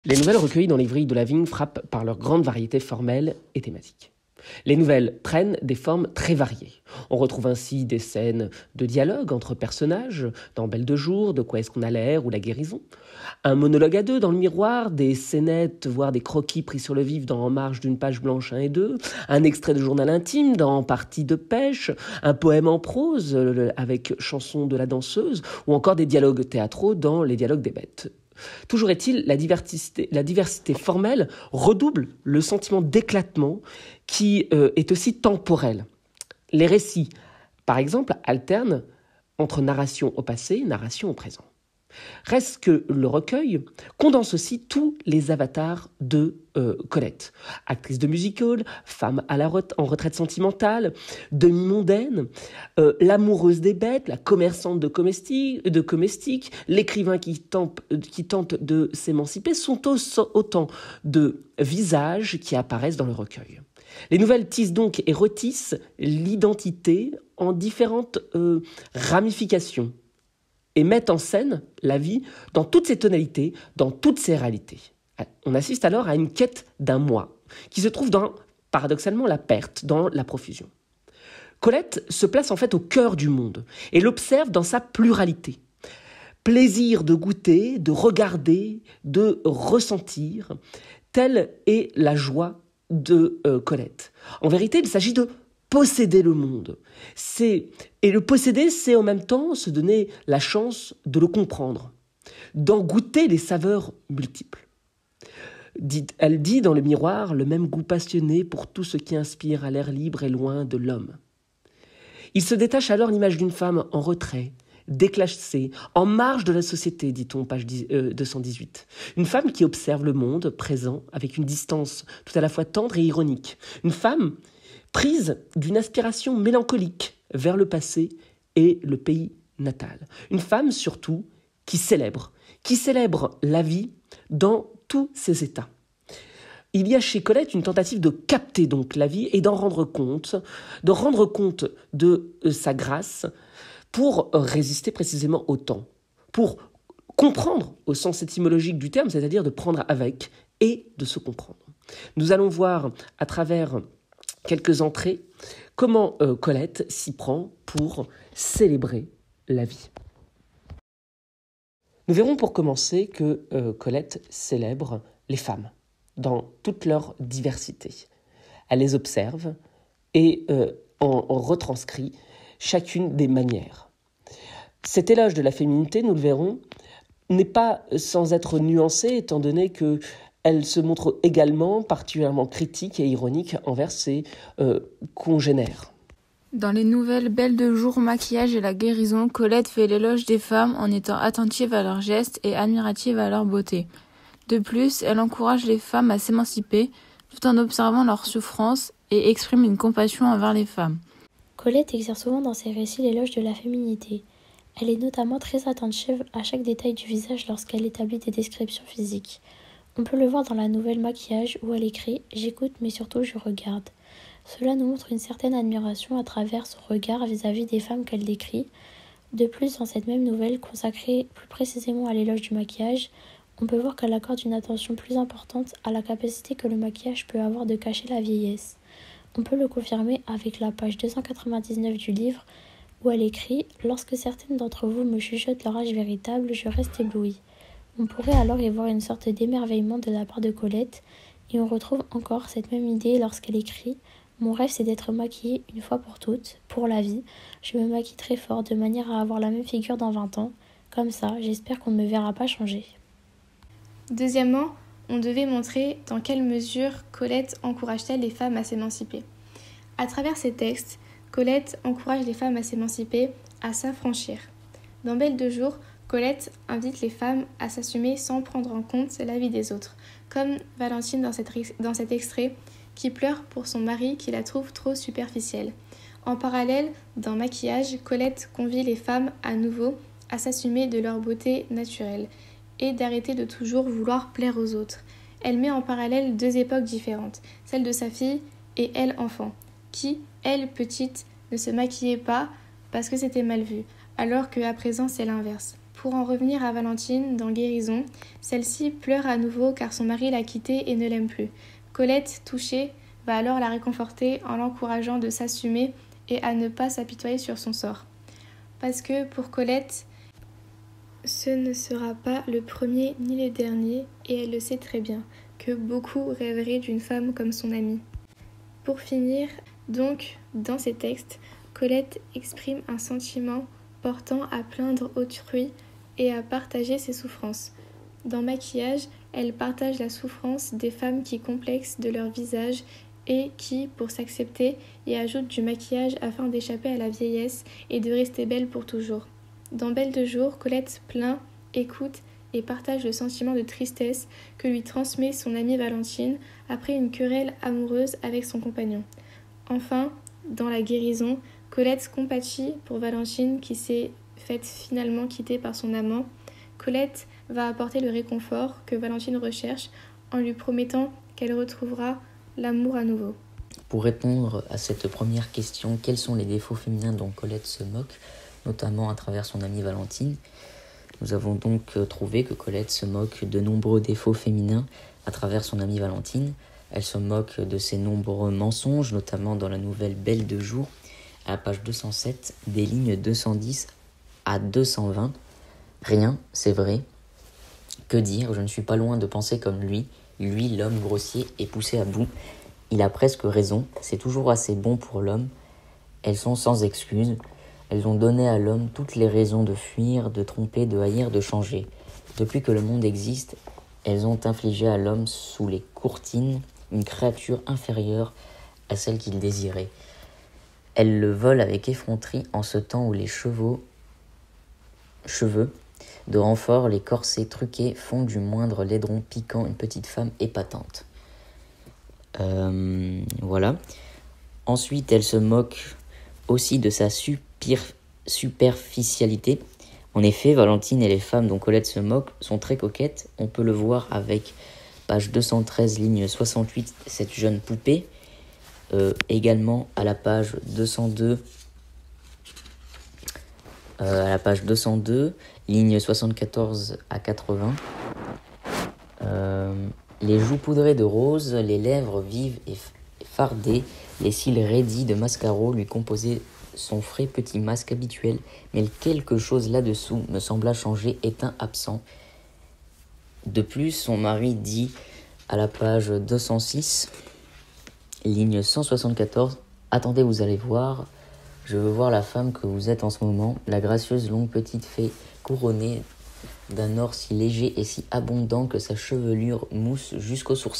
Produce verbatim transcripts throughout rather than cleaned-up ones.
Les nouvelles recueillies dans les vrilles de la vigne frappent par leur grande variété formelle et thématique. Les nouvelles prennent des formes très variées. On retrouve ainsi des scènes de dialogue entre personnages, dans Belle de jour, De quoi est-ce qu'on a l'air ou La guérison. Un monologue à deux dans Le miroir, des scénettes, voire des croquis pris sur le vif dans En marge d'une page blanche un et deux, un extrait de journal intime dans Partie de pêche, un poème en prose avec Chanson de la danseuse, ou encore des dialogues théâtraux dans Les dialogues des bêtes. Toujours est-il, la diversité, la diversité formelle redouble le sentiment d'éclatement qui euh, est aussi temporel. Les récits, par exemple, alternent entre narration au passé et narration au présent. Reste que le recueil condense aussi tous les avatars de euh, Colette. Actrice de musical, femme à la re- en retraite sentimentale, demi-mondaine, euh, l'amoureuse des bêtes, la commerçante de comestiques, de comestiques l'écrivain qui tente, qui tente de s'émanciper sont autant de visages qui apparaissent dans le recueil. Les nouvelles tissent donc et retissent l'identité en différentes euh, ramifications et mettent en scène la vie dans toutes ses tonalités, dans toutes ses réalités. On assiste alors à une quête d'un moi, qui se trouve dans, paradoxalement, la perte, dans la profusion. Colette se place en fait au cœur du monde et l'observe dans sa pluralité. Plaisir de goûter, de regarder, de ressentir, telle est la joie de euh, Colette. En vérité, il s'agit de posséder le monde. C'est, et le posséder, c'est en même temps se donner la chance de le comprendre, d'en goûter les saveurs multiples. Dit, elle dit dans Le miroir le même goût passionné pour tout ce qui inspire à l'air libre et loin de l'homme. Il se détache alors l'image d'une femme en retrait, déclassée, en marge de la société, dit-on, page deux cent dix-huit. Une femme qui observe le monde présent avec une distance tout à la fois tendre et ironique. Une femme prise d'une aspiration mélancolique vers le passé et le pays natal. Une femme surtout qui célèbre, qui célèbre la vie dans tous ses états. Il y a chez Colette une tentative de capter donc la vie et d'en rendre compte, de rendre compte de sa grâce pour résister précisément au temps, pour comprendre au sens étymologique du terme, c'est-à-dire de prendre avec et de se comprendre. Nous allons voir à travers quelques entrées, comment euh, Colette s'y prend pour célébrer la vie. Nous verrons pour commencer que euh, Colette célèbre les femmes dans toute leur diversité. Elle les observe et euh, en, en retranscrit chacune des manières. Cet éloge de la féminité, nous le verrons, n'est pas sans être nuancé, étant donné que elle se montre également particulièrement critique et ironique envers ses euh, congénères. Dans les nouvelles Belle de jour, maquillage et La guérison, Colette fait l'éloge des femmes en étant attentive à leurs gestes et admirative à leur beauté. De plus, elle encourage les femmes à s'émanciper tout en observant leurs souffrances et exprime une compassion envers les femmes. Colette exerce souvent dans ses récits l'éloge de la féminité. Elle est notamment très attentive à chaque détail du visage lorsqu'elle établit des descriptions physiques. On peut le voir dans la nouvelle Maquillage où elle écrit « J'écoute mais surtout je regarde ». Cela nous montre une certaine admiration à travers son regard vis-à-vis des femmes qu'elle décrit. De plus, dans cette même nouvelle, consacrée plus précisément à l'éloge du maquillage, on peut voir qu'elle accorde une attention plus importante à la capacité que le maquillage peut avoir de cacher la vieillesse. On peut le confirmer avec la page deux cent quatre-vingt-dix-neuf du livre où elle écrit « Lorsque certaines d'entre vous me chuchotent leur âge véritable, je reste éblouie ». On pourrait alors y voir une sorte d'émerveillement de la part de Colette, et on retrouve encore cette même idée lorsqu'elle écrit « Mon rêve c'est d'être maquillée une fois pour toutes, pour la vie. Je me maquille très fort de manière à avoir la même figure dans vingt ans. Comme ça, j'espère qu'on ne me verra pas changer. » Deuxièmement, on devait montrer dans quelle mesure Colette encourage-t-elle les femmes à s'émanciper. À travers ces textes, Colette encourage les femmes à s'émanciper, à s'affranchir. Dans Belle de jour, Colette invite les femmes à s'assumer sans prendre en compte la vie des autres, comme Valentine dans, cette, dans cet extrait qui pleure pour son mari qui la trouve trop superficielle. En parallèle, dans Maquillage, Colette convie les femmes à nouveau à s'assumer de leur beauté naturelle et d'arrêter de toujours vouloir plaire aux autres. Elle met en parallèle deux époques différentes, celle de sa fille et elle enfant, qui, elle petite, ne se maquillait pas parce que c'était mal vu, alors qu'à présent c'est l'inverse. Pour en revenir à Valentine, dans Guérison, celle-ci pleure à nouveau car son mari l'a quittée et ne l'aime plus. Colette, touchée, va alors la réconforter en l'encourageant de s'assumer et à ne pas s'apitoyer sur son sort. Parce que pour Colette, ce ne sera pas le premier ni le dernier, et elle le sait très bien, que beaucoup rêveraient d'une femme comme son amie. Pour finir, donc, dans ces textes, Colette exprime un sentiment portant à plaindre autrui et à partager ses souffrances. Dans Maquillage, elle partage la souffrance des femmes qui complexent de leur visage et qui, pour s'accepter, y ajoutent du maquillage afin d'échapper à la vieillesse et de rester belle pour toujours. Dans Belle de jour, Colette plaint, écoute et partage le sentiment de tristesse que lui transmet son amie Valentine après une querelle amoureuse avec son compagnon. Enfin, dans La guérison, Colette compatit pour Valentine qui s'est faite finalement quitter par son amant. Colette va apporter le réconfort que Valentine recherche en lui promettant qu'elle retrouvera l'amour à nouveau. Pour répondre à cette première question, quels sont les défauts féminins dont Colette se moque, notamment à travers son amie Valentine? Nous avons donc trouvé que Colette se moque de nombreux défauts féminins à travers son amie Valentine. Elle se moque de ses nombreux mensonges, notamment dans la nouvelle Belle de jour, à la page deux cent sept, des lignes deux cent dix à deux cent vingt. Rien, c'est vrai. Que dire, je ne suis pas loin de penser comme lui. Lui, l'homme grossier, est poussé à bout. Il a presque raison, c'est toujours assez bon pour l'homme. Elles sont sans excuse. Elles ont donné à l'homme toutes les raisons de fuir, de tromper, de haïr, de changer. Depuis que le monde existe, elles ont infligé à l'homme sous les courtines une créature inférieure à celle qu'il désirait. Elles le volent avec effronterie en ce temps où les chevaux, cheveux de renfort, les corsets truqués font du moindre laidron piquant une petite femme épatante. Euh, voilà. Ensuite, elle se moque aussi de sa super, superficialité. En effet, Valentine et les femmes dont Colette se moque sont très coquettes. On peut le voir avec page deux cent treize, ligne soixante-huit, cette jeune poupée. Euh, également à la page deux cent deux, euh, à la page deux cent deux, ligne soixante-quatorze à quatre-vingts. Euh, les joues poudrées de rose, les lèvres vives et fardées, les cils raidis de mascaro lui composaient son frais petit masque habituel, mais quelque chose là-dessous me sembla changer, éteint, absent. De plus, son mari dit à la page deux cent six, ligne cent soixante-quatorze, « Attendez, vous allez voir, je veux voir la femme que vous êtes en ce moment, la gracieuse longue petite fée couronnée d'un or si léger et si abondant que sa chevelure mousse jusqu'aux sourcils. »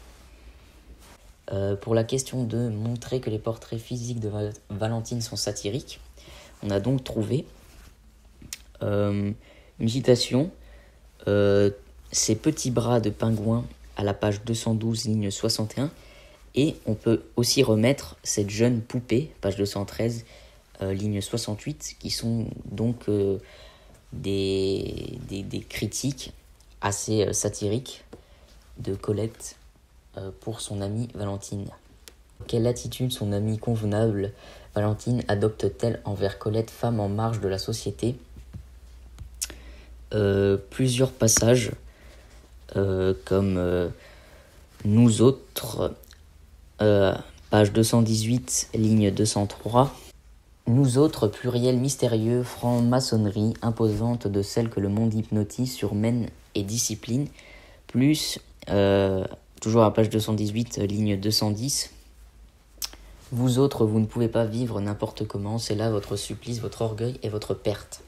Euh, pour la question de montrer que les portraits physiques de Val- Valentine sont satiriques, on a donc trouvé euh, une citation, euh, ces petits bras de pingouin à la page deux cent douze, ligne soixante et un, et on peut aussi remettre cette jeune poupée, page deux cent treize, euh, ligne soixante-huit, qui sont donc euh, des, des, des critiques assez euh, satiriques de Colette pour son amie Valentine. Quelle attitude son amie convenable Valentine adopte-t-elle envers Colette, femme en marge de la société? euh, Plusieurs passages, euh, comme euh, nous autres, euh, page deux cent dix-huit, ligne deux cent trois. Nous autres, pluriel mystérieux, franc-maçonnerie, imposante de celle que le monde hypnotise, surmène et discipline, plus... Euh, toujours à page deux cent dix-huit, ligne deux cent dix. Vous autres, vous ne pouvez pas vivre n'importe comment, c'est là votre supplice, votre orgueil et votre perte.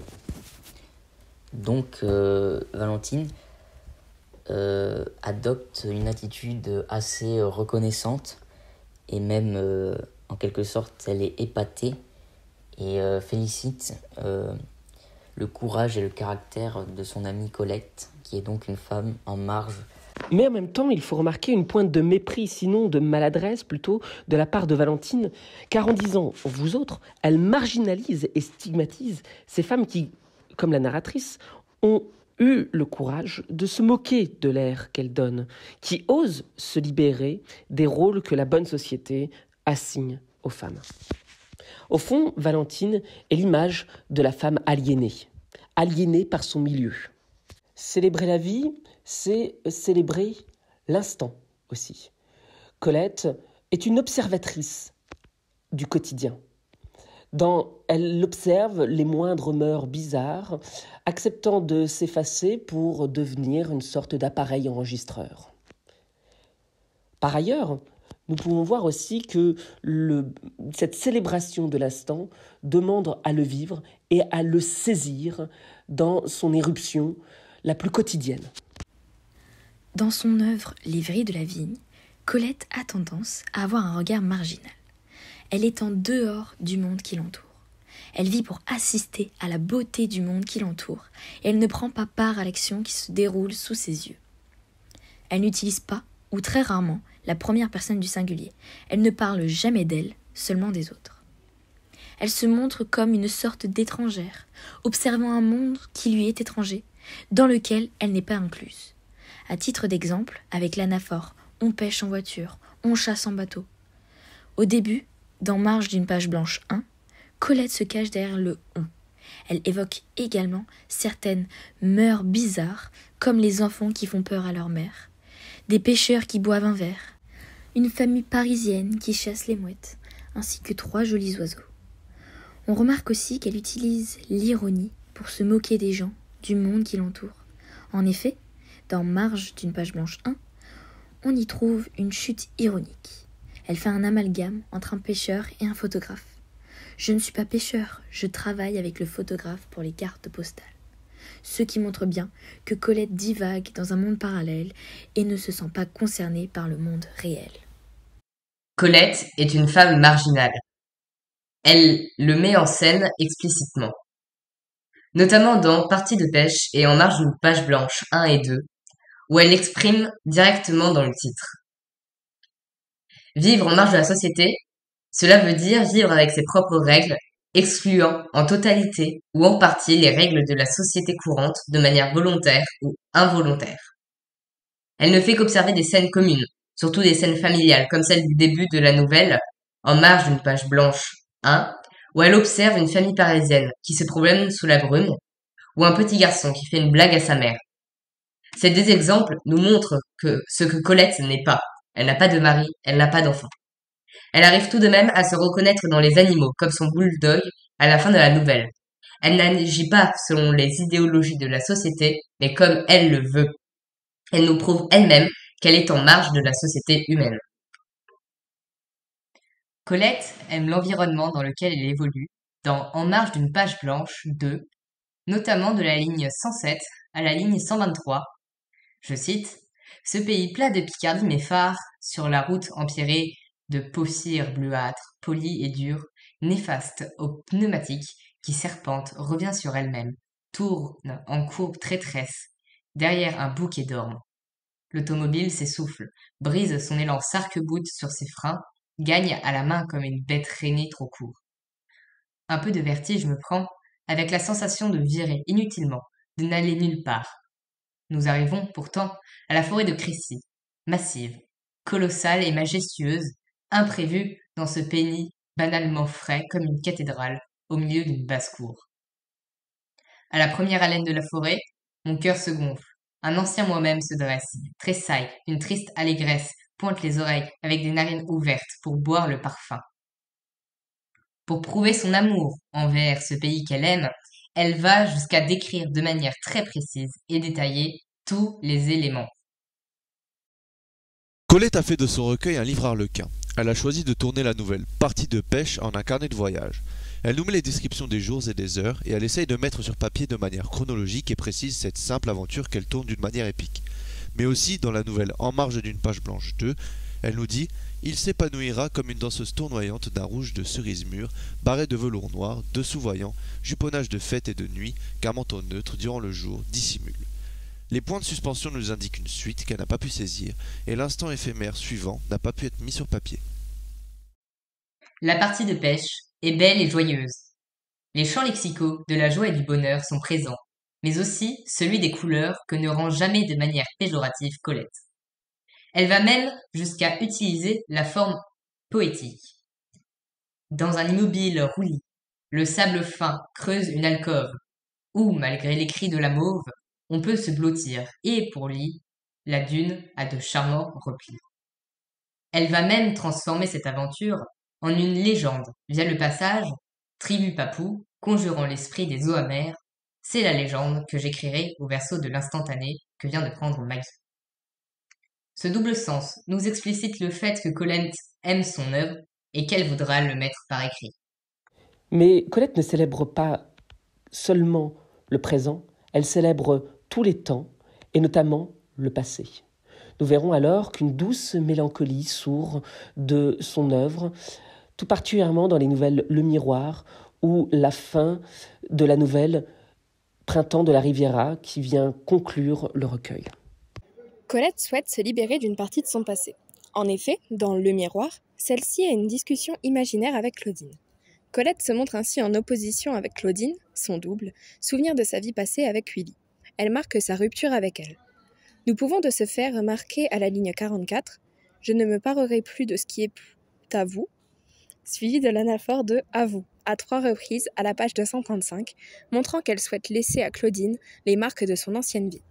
Donc, euh, Valentine euh, adopte une attitude assez reconnaissante et même, euh, en quelque sorte, elle est épatée et euh, félicite euh, le courage et le caractère de son amie Colette, qui est donc une femme en marge. Mais en même temps, il faut remarquer une pointe de mépris, sinon de maladresse plutôt, de la part de Valentine, car en disant « vous autres », elle marginalise et stigmatise ces femmes qui, comme la narratrice, ont eu le courage de se moquer de l'air qu'elle donne, qui osent se libérer des rôles que la bonne société assigne aux femmes. Au fond, Valentine est l'image de la femme aliénée, aliénée par son milieu. Célébrer la vie, c'est célébrer l'instant aussi. Colette est une observatrice du quotidien. Dans, elle observe les moindres mœurs bizarres, acceptant de s'effacer pour devenir une sorte d'appareil enregistreur. Par ailleurs, nous pouvons voir aussi que le, cette célébration de l'instant demande à le vivre et à le saisir dans son éruption la plus quotidienne. Dans son œuvre Les Vrilles de la vigne, Colette a tendance à avoir un regard marginal. Elle est en dehors du monde qui l'entoure. Elle vit pour assister à la beauté du monde qui l'entoure et elle ne prend pas part à l'action qui se déroule sous ses yeux. Elle n'utilise pas, ou très rarement, la première personne du singulier. Elle ne parle jamais d'elle, seulement des autres. Elle se montre comme une sorte d'étrangère, observant un monde qui lui est étranger, dans lequel elle n'est pas incluse. À titre d'exemple, avec l'anaphore « on pêche en voiture, on chasse en bateau ». Au début, dans Marge d'une page blanche un, Colette se cache derrière le « on ». Elle évoque également certaines mœurs bizarres, comme les enfants qui font peur à leur mère, des pêcheurs qui boivent un verre, une famille parisienne qui chasse les mouettes, ainsi que trois jolis oiseaux. On remarque aussi qu'elle utilise l'ironie pour se moquer des gens, du monde qui l'entoure. En effet, dans Marge d'une page blanche un, on y trouve une chute ironique. Elle fait un amalgame entre un pêcheur et un photographe. Je ne suis pas pêcheur, je travaille avec le photographe pour les cartes postales. Ce qui montre bien que Colette divague dans un monde parallèle et ne se sent pas concernée par le monde réel. Colette est une femme marginale. Elle le met en scène explicitement. Notamment dans Partie de pêche et En marge d'une page blanche un et deux, où elle l'exprime directement dans le titre. Vivre en marge de la société, cela veut dire vivre avec ses propres règles, excluant en totalité ou en partie les règles de la société courante de manière volontaire ou involontaire. Elle ne fait qu'observer des scènes communes, surtout des scènes familiales, comme celle du début de la nouvelle, En marge d'une page blanche un, où elle observe une famille parisienne qui se promène sous la brume, ou un petit garçon qui fait une blague à sa mère. Ces deux exemples nous montrent que ce que Colette n'est pas. Elle n'a pas de mari, elle n'a pas d'enfant. Elle arrive tout de même à se reconnaître dans les animaux, comme son bulldog à la fin de la nouvelle. Elle n'agit pas selon les idéologies de la société, mais comme elle le veut. Elle nous prouve elle-même qu'elle est en marge de la société humaine. Colette aime l'environnement dans lequel elle évolue, dans En marge d'une page blanche deux, notamment de la ligne cent sept à la ligne cent vingt-trois. Je cite, « Ce pays plat de Picardie m'effare, sur la route empierrée de peau cire bleuâtre, polie et dure, néfaste aux pneumatiques, qui serpente, revient sur elle-même, tourne en courbe traîtresse, derrière un bouquet d'ormes. L'automobile s'essouffle, brise son élan s'arc-boute sur ses freins, gagne à la main comme une bête rainée trop court. Un peu de vertige me prend, avec la sensation de virer inutilement, de n'aller nulle part. Nous arrivons, pourtant, à la forêt de Crécy, massive, colossale et majestueuse, imprévue dans ce pays banalement frais comme une cathédrale au milieu d'une basse-cour. À la première haleine de la forêt, mon cœur se gonfle. Un ancien moi-même se dresse, tressaille, une triste allégresse, pointe les oreilles avec des narines ouvertes pour boire le parfum. Pour prouver son amour envers ce pays qu'elle aime, elle va jusqu'à décrire de manière très précise et détaillée tous les éléments. Colette a fait de son recueil un livre harlequin. Elle a choisi de tourner la nouvelle Partie de pêche en un carnet de voyage. Elle nous met les descriptions des jours et des heures et elle essaye de mettre sur papier de manière chronologique et précise cette simple aventure qu'elle tourne d'une manière épique. Mais aussi dans la nouvelle En marge d'une page blanche deux, elle nous dit « Il s'épanouira comme une danseuse tournoyante d'un rouge de cerise mûre, barré de velours noir, dessous voyant, juponnage de fête et de nuit, qu'un manteau neutre durant le jour dissimule. » Les points de suspension nous indiquent une suite qu'elle n'a pas pu saisir, et l'instant éphémère suivant n'a pas pu être mis sur papier. La partie de pêche est belle et joyeuse. Les champs lexicaux de la joie et du bonheur sont présents, mais aussi celui des couleurs que ne rend jamais de manière péjorative Colette. Elle va même jusqu'à utiliser la forme poétique. Dans un immobile roulis, le sable fin creuse une alcôve. où, malgré les cris de la mauve, on peut se blottir, et pour lui, la dune a de charmants replis. Elle va même transformer cette aventure en une légende via le passage « Tribu Papou, conjurant l'esprit des eaux amères », c'est la légende que j'écrirai au verso de l'instantané que vient de prendre Maggie. Ce double sens nous explicite le fait que Colette aime son œuvre et qu'elle voudra le mettre par écrit. Mais Colette ne célèbre pas seulement le présent, elle célèbre tous les temps, et notamment le passé. Nous verrons alors qu'une douce mélancolie sourd de son œuvre, tout particulièrement dans les nouvelles Le Miroir ou la fin de la nouvelle Printemps de la Riviera qui vient conclure le recueil. Colette souhaite se libérer d'une partie de son passé. En effet, dans Le Miroir, celle-ci a une discussion imaginaire avec Claudine. Colette se montre ainsi en opposition avec Claudine, son double, souvenir de sa vie passée avec Willy. Elle marque sa rupture avec elle. Nous pouvons de ce fait remarquer à la ligne quarante-quatre « Je ne me parerai plus de ce qui est à vous », suivi de l'anaphore de « à vous » à trois reprises à la page deux cent trente-cinq, montrant qu'elle souhaite laisser à Claudine les marques de son ancienne vie.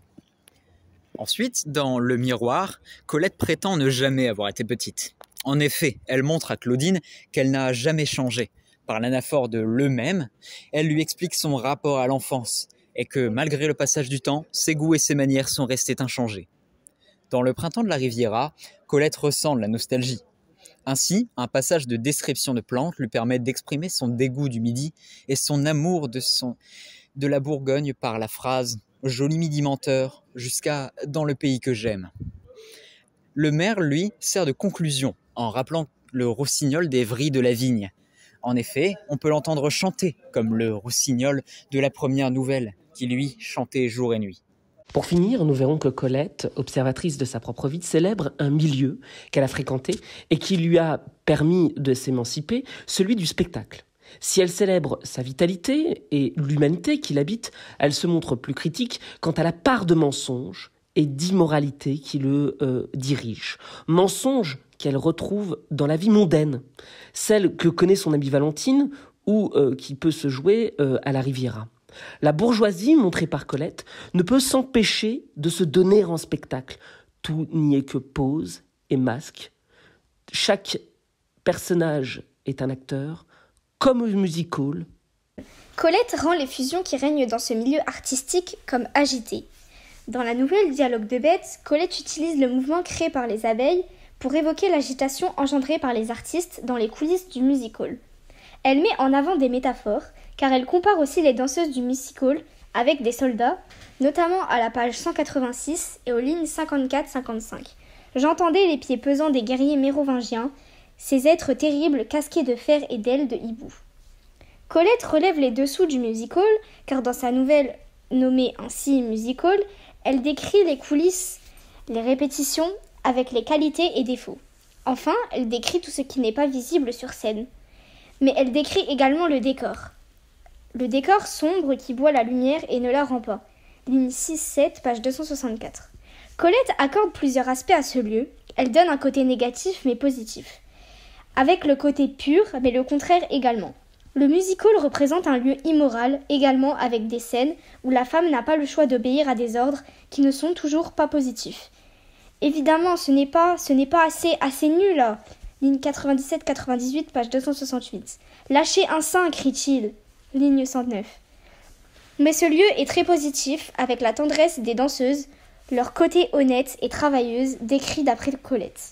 Ensuite, dans Le Miroir, Colette prétend ne jamais avoir été petite. En effet, elle montre à Claudine qu'elle n'a jamais changé. Par l'anaphore de « le même », elle lui explique son rapport à l'enfance et que, malgré le passage du temps, ses goûts et ses manières sont restés inchangés. Dans Le Printemps de la Riviera, Colette ressent la nostalgie. Ainsi, un passage de description de plantes lui permet d'exprimer son dégoût du midi et son amour de, son, de la Bourgogne par la phrase « joli midi menteur, jusqu'à dans le pays que j'aime ». Le maire, lui, sert de conclusion en rappelant le rossignol des vrilles de la vigne. En effet, on peut l'entendre chanter, comme le rossignol de la première nouvelle, qui lui chantait jour et nuit. Pour finir, nous verrons que Colette, observatrice de sa propre vie, célèbre un milieu qu'elle a fréquenté et qui lui a permis de s'émanciper, celui du spectacle. Si elle célèbre sa vitalité et l'humanité qui l'habite, elle se montre plus critique quant à la part de mensonge et d'immoralité qui le euh, dirige. Mensonge qu'elle retrouve dans la vie mondaine, celle que connaît son amie Valentine ou euh, qui peut se jouer euh, à la Riviera. La bourgeoisie, montrée par Colette, ne peut s'empêcher de se donner en spectacle. Tout n'y est que pose et masque. Chaque personnage est un acteur, comme au musical. Colette rend les fusions qui règnent dans ce milieu artistique comme agitées. Dans la nouvelle Dialogue de bêtes, Colette utilise le mouvement créé par les abeilles pour évoquer l'agitation engendrée par les artistes dans les coulisses du musical. Elle met en avant des métaphores, car elle compare aussi les danseuses du musical avec des soldats, notamment à la page cent quatre-vingt-six et aux lignes cinquante-quatre cinquante-cinq. J'entendais les pieds pesants des guerriers mérovingiens, ces êtres terribles casqués de fer et d'ailes de hibou. Colette relève les dessous du musical, car dans sa nouvelle nommée ainsi musical, elle décrit les coulisses, les répétitions, avec les qualités et défauts. Enfin, elle décrit tout ce qui n'est pas visible sur scène. Mais elle décrit également le décor. Le décor sombre qui boit la lumière et ne la rend pas. Ligne six sept, page deux cent soixante-quatre. Colette accorde plusieurs aspects à ce lieu. Elle donne un côté négatif mais positif. Avec le côté pur, mais le contraire également. Le musical représente un lieu immoral, également avec des scènes où la femme n'a pas le choix d'obéir à des ordres qui ne sont toujours pas positifs. Évidemment, ce n'est pas, ce n'est pas assez, assez nul là. Ligne quatre-vingt-dix-sept quatre-vingt-dix-huit, page deux cent soixante-huit. Lâchez un sein, crie-t-il. Ligne cent neuf. Mais ce lieu est très positif, avec la tendresse des danseuses, leur côté honnête et travailleuse, décrit d'après Colette.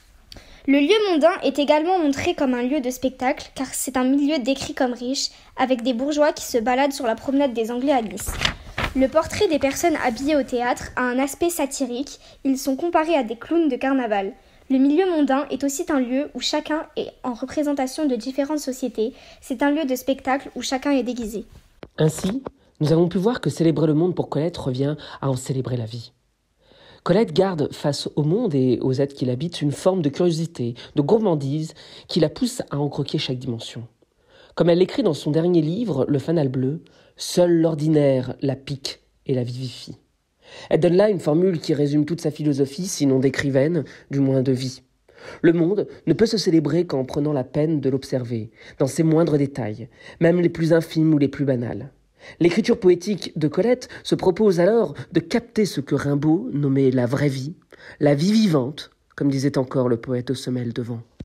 Le lieu mondain est également montré comme un lieu de spectacle, car c'est un milieu décrit comme riche, avec des bourgeois qui se baladent sur la promenade des Anglais à Nice. Le portrait des personnes habillées au théâtre a un aspect satirique, ils sont comparés à des clowns de carnaval. Le milieu mondain est aussi un lieu où chacun est en représentation de différentes sociétés, c'est un lieu de spectacle où chacun est déguisé. Ainsi, nous avons pu voir que célébrer le monde pour Colette revient à en célébrer la vie. Colette garde face au monde et aux êtres qui l'habitent une forme de curiosité, de gourmandise qui la pousse à en croquer chaque dimension. Comme elle l'écrit dans son dernier livre, Le Fanal bleu, « Seul l'ordinaire la pique et la vivifie ». Elle donne là une formule qui résume toute sa philosophie, sinon d'écrivaine, du moins de vie. Le monde ne peut se célébrer qu'en prenant la peine de l'observer, dans ses moindres détails, même les plus infimes ou les plus banals. L'écriture poétique de Colette se propose alors de capter ce que Rimbaud nommait la vraie vie, la vie vivante, comme disait encore le poète aux semelles de vent.